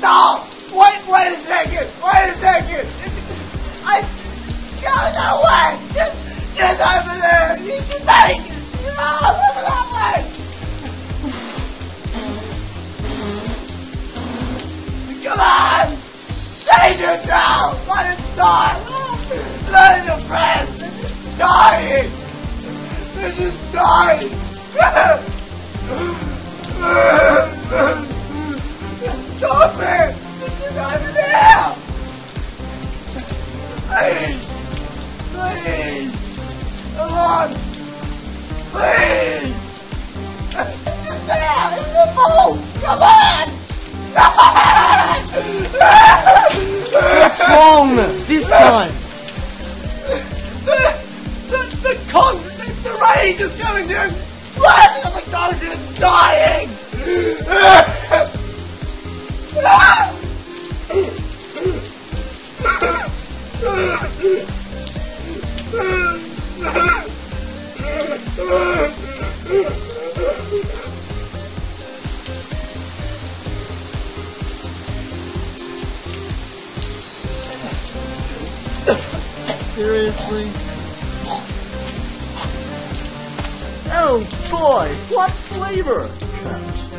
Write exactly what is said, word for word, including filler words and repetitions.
stop! Wait, wait a second! Wait a second! I... Go that way! Just, just over there! You can make it! No, over that way! Come on! Save your child! Let it die! Let your friends! They're just dying! They're just dying! Stop it! Get over there! Please! Please! Come on! Please! It's just there! It's the pool! Come on! What's wrong this time? The, the, the con, the, the rage is coming down! Flashing on the cauldron, dying! Seriously? Oh boy, what flavor?